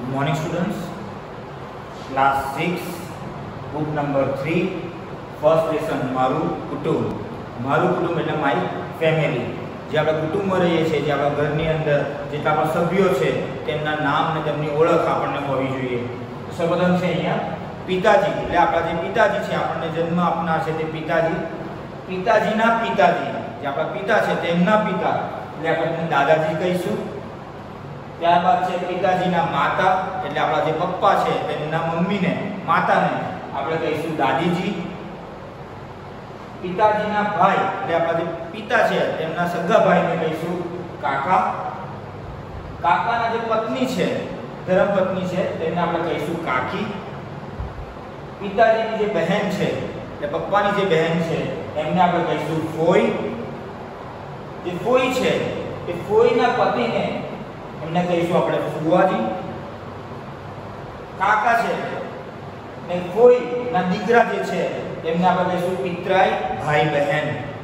Good morning students. Class 6, book number 3, first lesson Maru, Kutumb. Maru Kutumb એટલે my family. જે આપણા કુટુંબમાં રહીએ છીએ, જે આપણા ઘરની અંદર જેટલા આપણા સભ્યો છે તેમના નામ અને તેમની ઓળખ આપણને હોવી જોઈએ. તો સૌપ્રથમ છે અહીંયા પિતાજી, એટલે આપણા જે પિતાજી છે, આપણને જન્મ આપનાર છે તે પિતાજી. પિતાજીના પિતાજી, જે આપણા પિતા છે તેમના પિતા, એટલે આપણે તેને દાદાજી કહીશું. ત્યારબાદ છે પિતાજીના માતા, એટલે આપણા જે પપ્પા છે તેમના મમ્મીને, માતાને આપણે કહીશું દાદીજી. પિતાજીના ભાઈ, એટલે આપણા જે પિતા છે તેમના સગા ભાઈને કહીશું કાકા. કાકાના જે પત્ની છે, ધર્મપત્ની છે, તેને આપણે કહીશું કાકી. પિતાજીની જે બહેન છે, એટલે પપ્પાની જે બહેન છે એમને આપણે કહીશું ફોઈ. જે ફોઈ છે એ ફોઈના પતિને એમને કહીશું આપણે ફુવાજી. કાકા છે ને ફોઈના દીકરા જે છે એમને આપણે કહીશું પિતરાઈ, ભાઈ બહેન,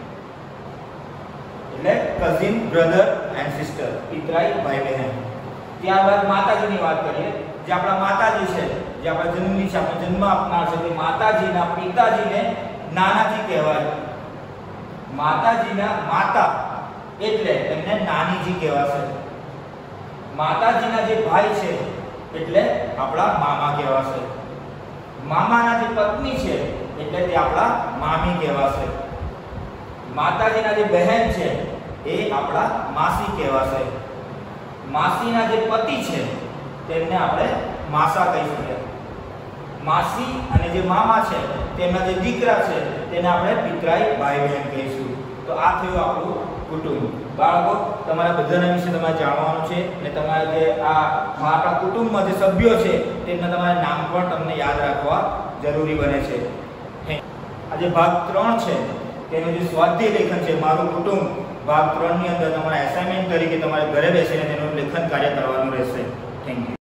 એટલે કઝિન, બ્રધર એન્ડ સિસ્ટર, પિતરાઈ ભાઈ બહેન. ત્યારબાદ માતાજીની વાત કરીએ. જે આપણા માતાજી છે, જે આપણા જન્મની છે, આપણે જન્મ આપનાર છે, તે માતાજીના પિતાજીને નાનાજી કહેવાય. માતાજીના માતા એટલે એમને નાનીજી કહેવાશે. માતાજીના જે ભાઈ છે એટલે આપણા મામા કહેવાશે. મામાના જે પત્ની છે એટલે તે આપણા મામી કહેવાશે. માતાજીના જે બહેન છે એ આપણા માસી કહેવાશે. માસીના જે પતિ છે તેમને આપણે માસા કહીશું. માસી અને જે મામા છે તેમના જે દીકરા છે તેને આપણે પિતરાઈ, ભાઈ બહેન કહીશું. તો આ થયું આપણું કુટુંબ. બાળકો, તમારા બધાના વિશે તમારે જાણવાનું છે અને તમારે જે આપણા કુટુંબમાં જે સભ્યો છે તેમના તમારા નામ પણ તમને યાદ રાખવા જરૂરી બને છે. આ જે ભાગ 3 છે તેનું જે સ્વાધ્યાય લેખન છે મારું કુટુંબ, ભાગ 3 ની અંદર તમારા એસાઇનમેન્ટ તરીકે તમારે ઘરે બેસીને તેનું લેખન કાર્ય કરવાનું રહેશે. Thank you.